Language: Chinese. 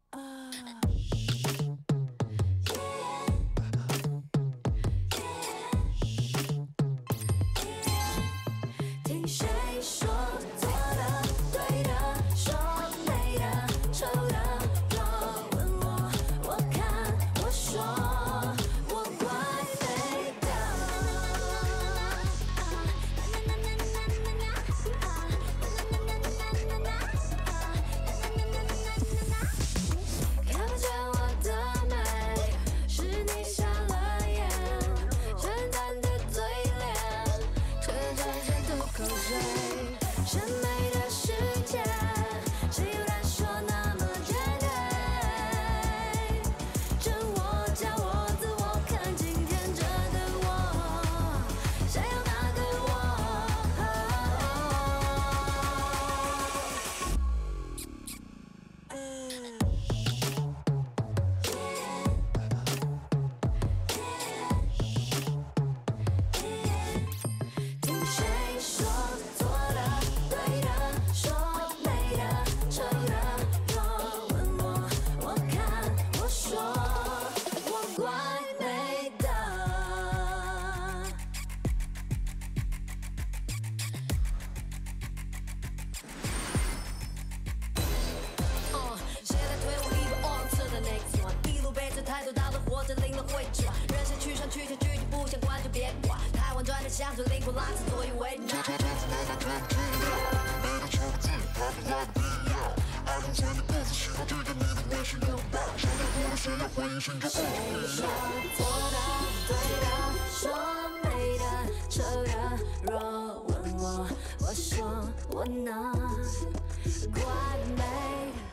听谁说错的、对的、说美的、丑的？若问我，我看，我说，我怪美的。看不见我的美，是你瞎了眼，简单的嘴脸，却展现吐口水。审美的世界，谁又敢说那么绝对？真我假我，自我看今天这个我，想要那个听谁说错的、对的、说美的、丑的？若问我，我看，我说，我怪美的。现在推我一步 on to the next one，一路背着抬头到了活着领了会转，人生去上去下去就不想管就别管，太婉转的乡村灵魂拉扯左右为难。谁说错的、对的、说美的、丑的？若问我，我说我呢，怪美的。